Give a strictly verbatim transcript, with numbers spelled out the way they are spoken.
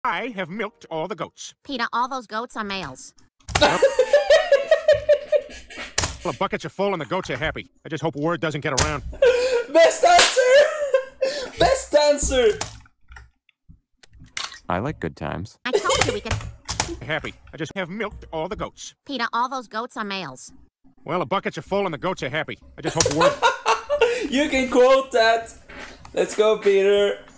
I have milked all the goats. Peter, all those goats are males. Well, the buckets are full and the goats are happy. I just hope word doesn't get around. Best answer! Best answer! I like good times. I told you we could... Happy. I just have milked all the goats. Peter, all those goats are males. Well, the buckets are full and the goats are happy. I just hope word... You can quote that. Let's go, Peter.